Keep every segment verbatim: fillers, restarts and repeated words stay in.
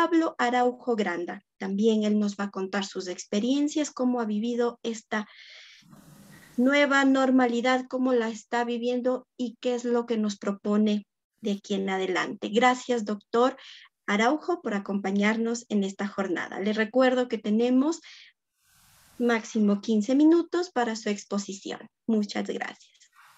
Pablo Araujo Granda. También él nos va a contar sus experiencias, cómo ha vivido esta nueva normalidad, cómo la está viviendo y qué es lo que nos propone de aquí en adelante. Gracias, doctor Araujo, por acompañarnos en esta jornada. Les recuerdo que tenemos máximo quince minutos para su exposición. Muchas gracias.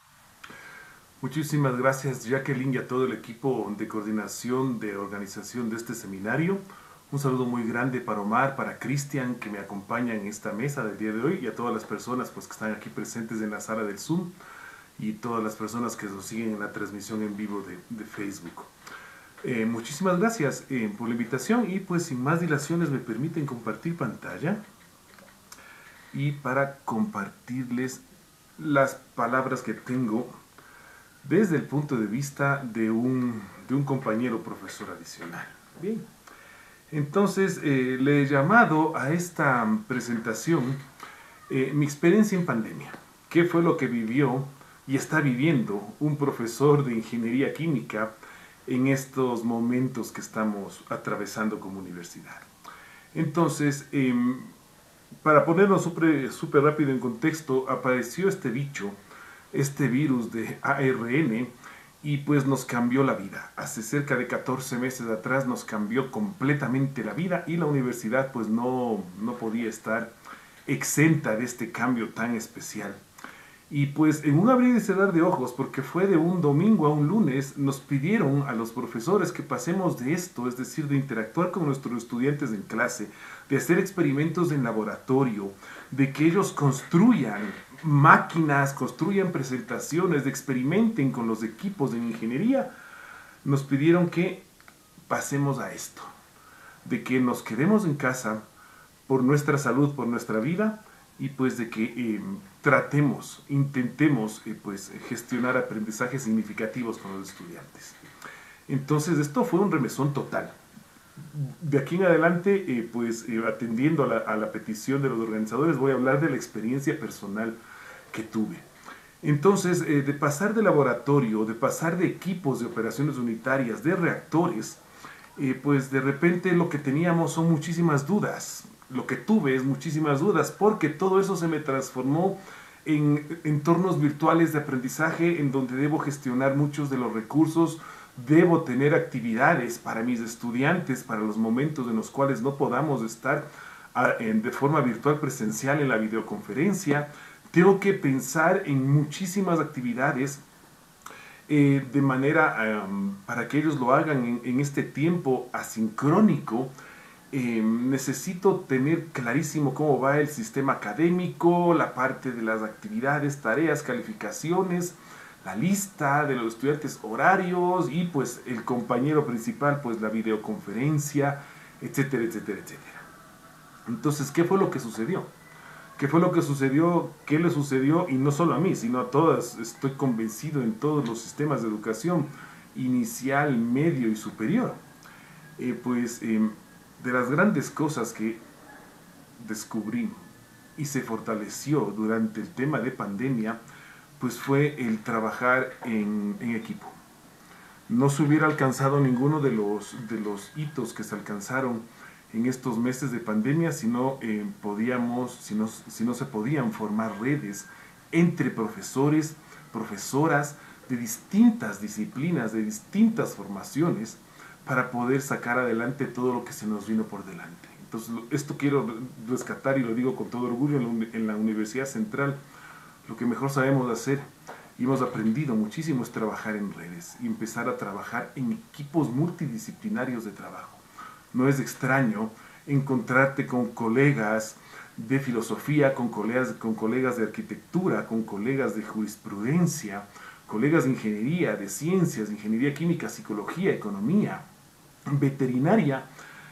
Muchísimas gracias, Jacqueline, y a todo el equipo de coordinación de organización de este seminario. Un saludo muy grande para Omar, para Cristian, que me acompaña en esta mesa del día de hoy, y a todas las personas pues, que están aquí presentes en la sala del Zoom, y todas las personas que nos siguen en la transmisión en vivo de, de Facebook. Eh, muchísimas gracias eh, por la invitación, y pues sin más dilaciones me permiten compartir pantalla, y para compartirles las palabras que tengo desde el punto de vista de un, de un compañero profesor adicional. Bien, entonces eh, le he llamado a esta presentación eh, mi experiencia en pandemia. ¿Qué fue lo que vivió y está viviendo un profesor de ingeniería química en estos momentos que estamos atravesando como universidad? Entonces, eh, para ponernos súper súper rápido en contexto, apareció este bicho, este virus de A R N, y pues nos cambió la vida. Hace cerca de catorce meses atrás nos cambió completamente la vida, y la universidad pues no, no podía estar exenta de este cambio tan especial. Y pues en un abrir y cerrar de ojos, porque fue de un domingo a un lunes, nos pidieron a los profesores que pasemos de esto, es decir, de interactuar con nuestros estudiantes en clase, de hacer experimentos en laboratorio, de que ellos construyan máquinas, construyan presentaciones, de experimenten con los equipos de ingeniería. Nos pidieron que pasemos a esto, de que nos quedemos en casa por nuestra salud, por nuestra vida, y pues de que eh, tratemos, intentemos eh, pues gestionar aprendizajes significativos con los estudiantes. Entonces esto fue un remesón total. De aquí en adelante, eh, pues eh, atendiendo a la, a la petición de los organizadores, voy a hablar de la experiencia personal que tuve. Entonces, eh, de pasar de laboratorio, de pasar de equipos de operaciones unitarias, de reactores, eh, pues de repente lo que teníamos son muchísimas dudas. Lo que tuve es muchísimas dudas, porque todo eso se me transformó en entornos virtuales de aprendizaje en donde debo gestionar muchos de los recursos, debo tener actividades para mis estudiantes, para los momentos en los cuales no podamos estar a, en, de forma virtual presencial en la videoconferencia. Tengo que pensar en muchísimas actividades eh, de manera um, para que ellos lo hagan en, en este tiempo asincrónico. Eh, necesito tener clarísimo cómo va el sistema académico, la parte de las actividades, tareas, calificaciones, la lista de los estudiantes, horarios, y pues el compañero principal, pues la videoconferencia, etcétera, etcétera, etcétera. Entonces, ¿qué fue lo que sucedió? ¿Qué fue lo que sucedió? ¿Qué le sucedió? Y no solo a mí, sino a todas. Estoy convencido en todos los sistemas de educación inicial, medio y superior. Eh, pues eh, de las grandes cosas que descubrí y se fortaleció durante el tema de pandemia, pues fue el trabajar en, en equipo. No se hubiera alcanzado ninguno de los, de los hitos que se alcanzaron en estos meses de pandemia si no, eh, podíamos, si, no, si no se podían formar redes entre profesores, profesoras de distintas disciplinas, de distintas formaciones, para poder sacar adelante todo lo que se nos vino por delante. Entonces, esto quiero rescatar y lo digo con todo orgullo. En la, en la Universidad Central, lo que mejor sabemos hacer y hemos aprendido muchísimo es trabajar en redes y empezar a trabajar en equipos multidisciplinarios de trabajo. No es extraño encontrarte con colegas de filosofía, con colegas, con colegas de arquitectura, con colegas de jurisprudencia, colegas de ingeniería, de ciencias, de ingeniería química, psicología, economía, veterinaria,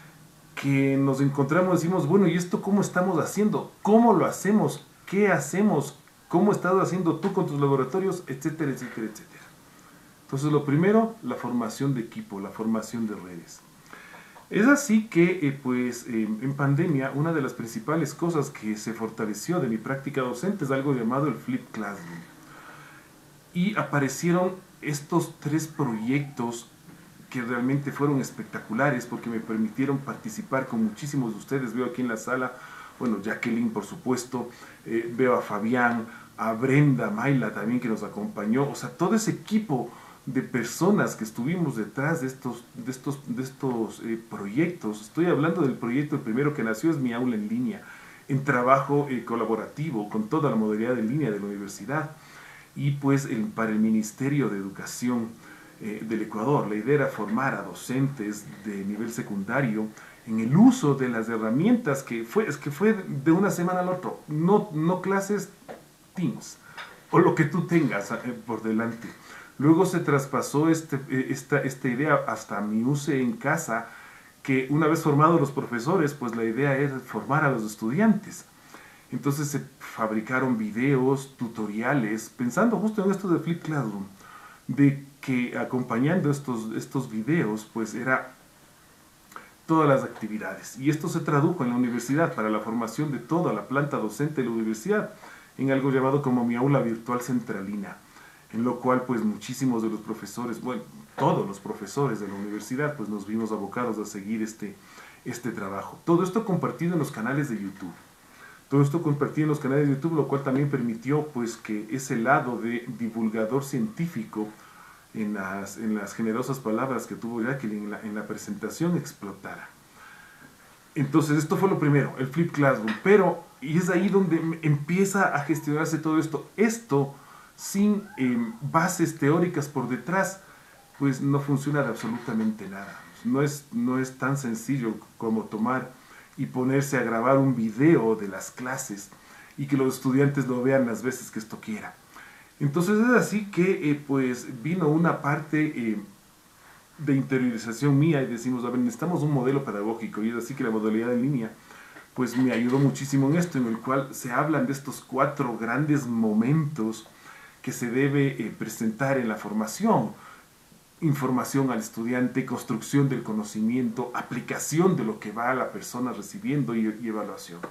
que nos encontramos y decimos, bueno, ¿y esto cómo estamos haciendo? ¿Cómo lo hacemos? ¿Qué hacemos? ¿Cómo estás haciendo tú con tus laboratorios? Etcétera, etcétera, etcétera. Entonces, lo primero, la formación de equipo, la formación de redes. Es así que, eh, pues, eh, en pandemia, una de las principales cosas que se fortaleció de mi práctica docente es algo llamado el Flip Classroom. Y aparecieron estos tres proyectos que realmente fueron espectaculares porque me permitieron participar con muchísimos de ustedes. Veo aquí en la sala, bueno, Jacqueline, por supuesto, eh, veo a Fabián, a Brenda, Mayla también, que nos acompañó. O sea, todo ese equipo de personas que estuvimos detrás de estos, de estos, de estos eh, proyectos. Estoy hablando del proyecto, el primero que nació es Mi Aula en Línea, en trabajo eh, colaborativo con toda la modalidad en línea de la universidad. Y pues el, para el Ministerio de Educación eh, del Ecuador, la idea era formar a docentes de nivel secundario en el uso de las herramientas que fue, es que fue de una semana al otro, no, no clases Teams o lo que tú tengas eh, por delante. Luego se traspasó este, esta, esta idea hasta Mi U C E en casa, que una vez formados los profesores, pues la idea es formar a los estudiantes. Entonces se fabricaron videos, tutoriales, pensando justo en esto de Flip Classroom, de que acompañando estos, estos videos, pues era todas las actividades. Y esto se tradujo en la universidad para la formación de toda la planta docente de la universidad, en algo llamado como Mi Aula Virtual Centralina, en lo cual pues muchísimos de los profesores, bueno, todos los profesores de la universidad, pues nos vimos abocados a seguir este, este trabajo. Todo esto compartido en los canales de YouTube. Todo esto compartido en los canales de YouTube, lo cual también permitió pues que ese lado de divulgador científico en las, en las generosas palabras que tuvo Jacqueline en la, en la presentación explotara. Entonces esto fue lo primero, el Flip Classroom, pero y es ahí donde empieza a gestionarse todo esto. Esto sin eh, bases teóricas por detrás, pues no funciona de absolutamente nada. No es, no es tan sencillo como tomar y ponerse a grabar un video de las clases y que los estudiantes lo vean las veces que esto quiera. Entonces es así que eh, pues vino una parte eh, de interiorización mía y decimos, a ver, necesitamos un modelo pedagógico, y es así que la modalidad en línea pues me ayudó muchísimo en esto, en el cual se hablan de estos cuatro grandes momentos que se debe eh, presentar en la formación: información al estudiante, construcción del conocimiento, aplicación de lo que va a la persona recibiendo y, y evaluación.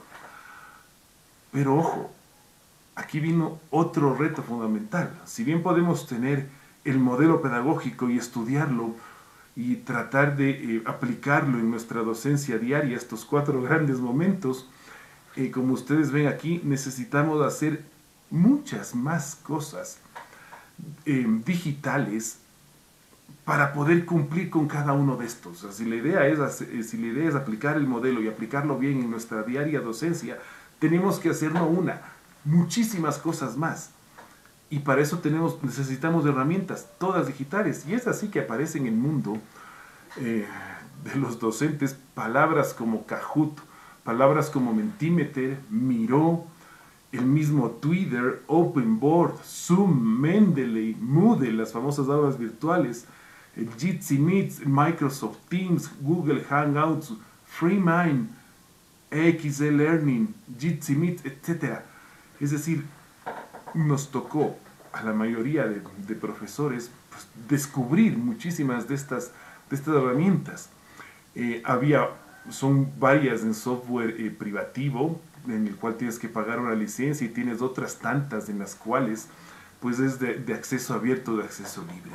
Pero ojo, aquí vino otro reto fundamental. Si bien podemos tener el modelo pedagógico y estudiarlo y tratar de eh, aplicarlo en nuestra docencia diaria, estos cuatro grandes momentos, eh, como ustedes ven aquí, necesitamos hacer muchas más cosas eh, digitales para poder cumplir con cada uno de estos. O sea, si, la idea es hacer, si la idea es aplicar el modelo y aplicarlo bien en nuestra diaria docencia, tenemos que hacer no una, muchísimas cosas más. Y para eso tenemos, necesitamos herramientas, todas digitales. Y es así que aparece en el mundo eh, de los docentes palabras como Kahoot, palabras como Mentimeter, Miro, el mismo Twitter, OpenBoard, Zoom, Mendeley, Moodle, las famosas aulas virtuales, el Jitsi Meet, Microsoft Teams, Google Hangouts, FreeMind, X L Learning, Jitsi Meet, etcétera. Es decir, nos tocó a la mayoría de, de profesores pues, descubrir muchísimas de estas, de estas herramientas. Eh, había, son varias en software eh, privativo, en el cual tienes que pagar una licencia, y tienes otras tantas en las cuales pues es de, de acceso abierto, de acceso libre.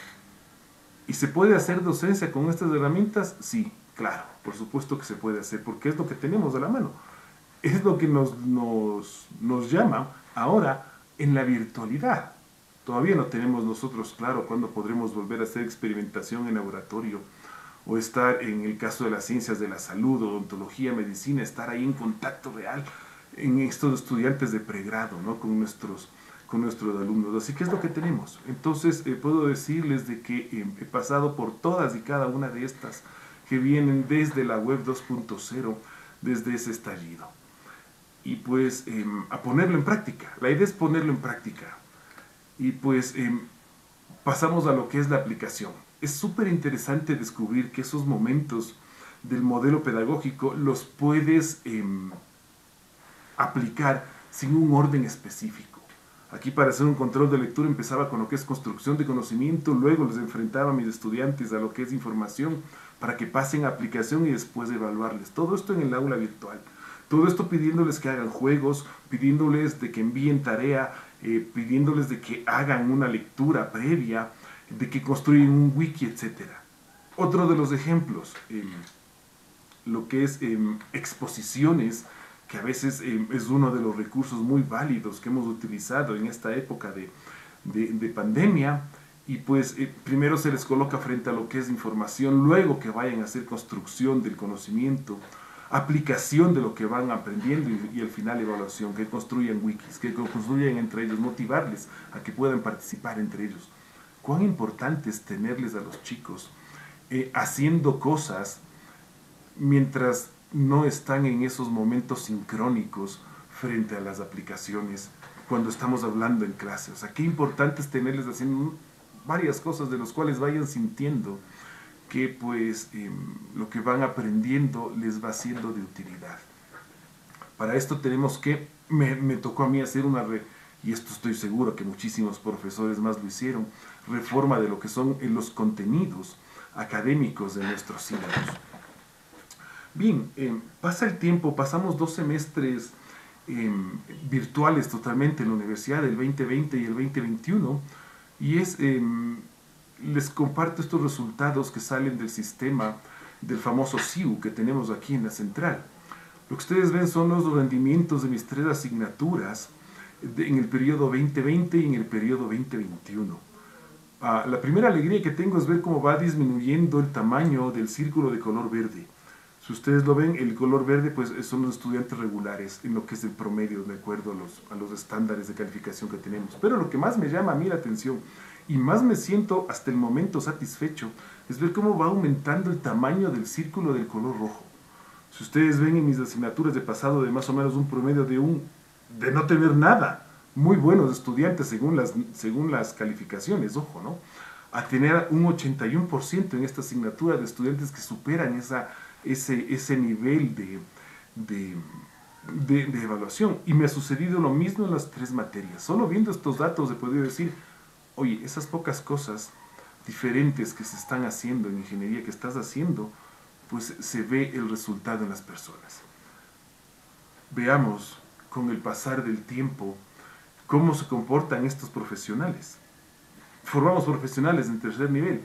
¿Y se puede hacer docencia con estas herramientas? Sí, claro, por supuesto que se puede hacer, porque es lo que tenemos a la mano. Es lo que nos, nos, nos llama ahora en la virtualidad. Todavía no tenemos nosotros claro cuándo podremos volver a hacer experimentación en laboratorio, o estar, en el caso de las ciencias de la salud, odontología, medicina, estar ahí en contacto real en estos estudiantes de pregrado, ¿no? con, nuestros, con nuestros alumnos. Así que es lo que tenemos. Entonces eh, puedo decirles de que eh, he pasado por todas y cada una de estas que vienen desde la web dos punto cero, desde ese estallido. Y pues eh, a ponerlo en práctica. La idea es ponerlo en práctica. Y pues eh, pasamos a lo que es la aplicación. Es súper interesante descubrir que esos momentos del modelo pedagógico los puedes eh, aplicar sin un orden específico. Aquí, para hacer un control de lectura, empezaba con lo que es construcción de conocimiento, luego les enfrentaba a mis estudiantes a lo que es información, para que pasen a aplicación y después evaluarles. Todo esto en el aula virtual. Todo esto pidiéndoles que hagan juegos, pidiéndoles de que envíen tarea, eh, pidiéndoles de que hagan una lectura previa, de que construyan un wiki, etcétera. Otro de los ejemplos, eh, lo que es eh, exposiciones, que a veces eh, es uno de los recursos muy válidos que hemos utilizado en esta época de, de, de pandemia, y pues eh, primero se les coloca frente a lo que es información, luego que vayan a hacer construcción del conocimiento, aplicación de lo que van aprendiendo y, y al final evaluación, que construyan wikis, que construyan entre ellos, motivarles a que puedan participar entre ellos. Cuán importante es tenerles a los chicos eh, haciendo cosas mientras no están en esos momentos sincrónicos frente a las aplicaciones cuando estamos hablando en clase. O sea, qué importante es tenerles haciendo varias cosas de las cuales vayan sintiendo que pues eh, lo que van aprendiendo les va siendo de utilidad. Para esto tenemos que, me, me tocó a mí hacer una, re, y esto estoy seguro que muchísimos profesores más lo hicieron, reforma de lo que son eh, los contenidos académicos de nuestros sílabos. Bien, eh, pasa el tiempo, pasamos dos semestres eh, virtuales totalmente en la universidad, el veinte veinte y el veinte veintiuno, y es, eh, les comparto estos resultados que salen del sistema del famoso S I U que tenemos aquí en la central. Lo que ustedes ven son los rendimientos de mis tres asignaturas de, en el periodo veinte veinte y en el periodo veinte veintiuno. Ah, la primera alegría que tengo es ver cómo va disminuyendo el tamaño del círculo de color verde. Si ustedes lo ven, el color verde pues son los estudiantes regulares en lo que es el promedio de acuerdo a los, a los estándares de calificación que tenemos. Pero lo que más me llama a mí la atención y más me siento hasta el momento satisfecho es ver cómo va aumentando el tamaño del círculo del color rojo. Si ustedes ven en mis asignaturas de pasado de más o menos un promedio de, un, de no tener nada, muy buenos estudiantes según las, según las calificaciones, ojo, ¿no? A tener un ochenta y uno por ciento en esta asignatura de estudiantes que superan esa... Ese, ese nivel de, de, de, de evaluación. Y me ha sucedido lo mismo en las tres materias. Solo viendo estos datos he podido decir, oye, esas pocas cosas diferentes que se están haciendo en ingeniería, que estás haciendo, pues se ve el resultado en las personas. Veamos con el pasar del tiempo cómo se comportan estos profesionales. Formamos profesionales en tercer nivel.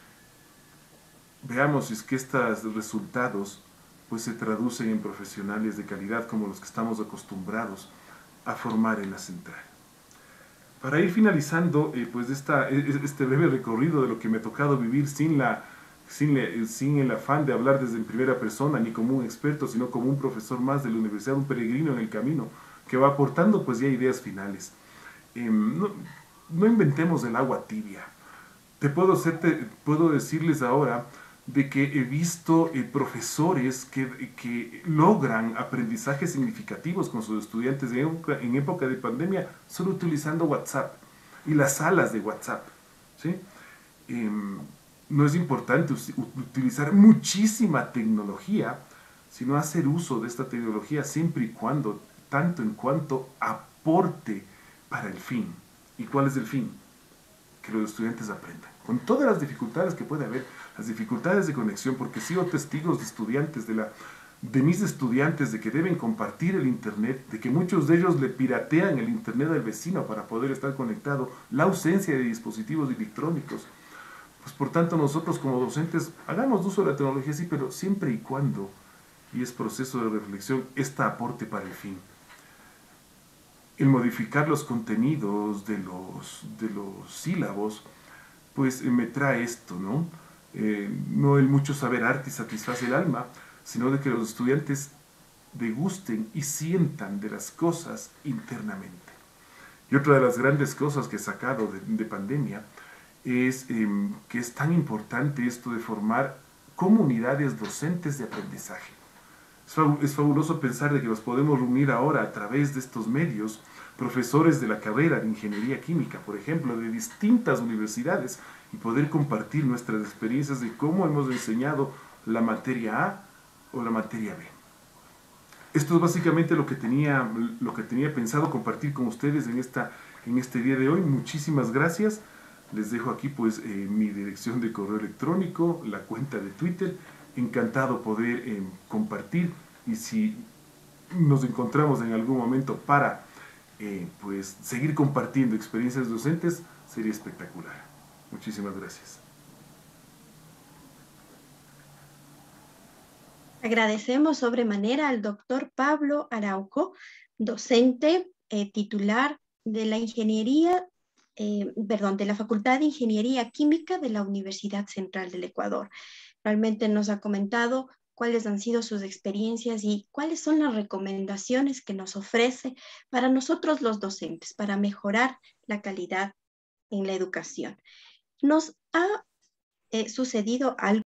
Veamos si es que estos resultados pues, se traducen en profesionales de calidad como los que estamos acostumbrados a formar en la central. Para ir finalizando eh, pues esta, este breve recorrido de lo que me ha tocado vivir sin, la, sin, la, sin el afán de hablar desde en primera persona, ni como un experto, sino como un profesor más de la universidad, un peregrino en el camino, que va aportando pues ya ideas finales. Eh, no, no inventemos el agua tibia. Te puedo, hacerte, puedo decirles ahora de que he visto eh, profesores que, que logran aprendizajes significativos con sus estudiantes en época, en época de pandemia solo utilizando WhatsApp y las salas de WhatsApp, ¿sí? Eh, no es importante utilizar muchísima tecnología, sino hacer uso de esta tecnología siempre y cuando, tanto en cuanto aporte para el fin. ¿Y cuál es el fin? Que los estudiantes aprendan, con todas las dificultades que puede haber, las dificultades de conexión, porque sigo testigos de estudiantes, de, la, de mis estudiantes, de que deben compartir el internet, de que muchos de ellos le piratean el internet al vecino para poder estar conectado, la ausencia de dispositivos electrónicos. Pues por tanto nosotros como docentes hagamos uso de la tecnología, sí, pero siempre y cuando, y es proceso de reflexión, esta aporte para el fin. El modificar los contenidos de los, de los sílabos, pues eh, me trae esto, ¿no? Eh, no el mucho saber arte satisface el alma, sino de que los estudiantes degusten y sientan de las cosas internamente. Y otra de las grandes cosas que he sacado de, de pandemia es eh, que es tan importante esto de formar comunidades docentes de aprendizaje. Es fabuloso pensar de que nos podemos reunir ahora a través de estos medios, profesores de la carrera de Ingeniería Química, por ejemplo, de distintas universidades, y poder compartir nuestras experiencias de cómo hemos enseñado la materia A o la materia B. Esto es básicamente lo que tenía, lo que tenía pensado compartir con ustedes en, esta, en este día de hoy. Muchísimas gracias. Les dejo aquí pues eh, mi dirección de correo electrónico, la cuenta de Twitter. Encantado poder eh, compartir, y si nos encontramos en algún momento para eh, pues seguir compartiendo experiencias docentes, sería espectacular. Muchísimas gracias. Agradecemos sobremanera al doctor Pablo Araujo, docente eh, titular de la Ingeniería, eh, perdón, de la Facultad de Ingeniería Química de la Universidad Central del Ecuador. Realmente nos ha comentado cuáles han sido sus experiencias y cuáles son las recomendaciones que nos ofrece para nosotros los docentes, para mejorar la calidad en la educación. Nos ha eh, sucedido algo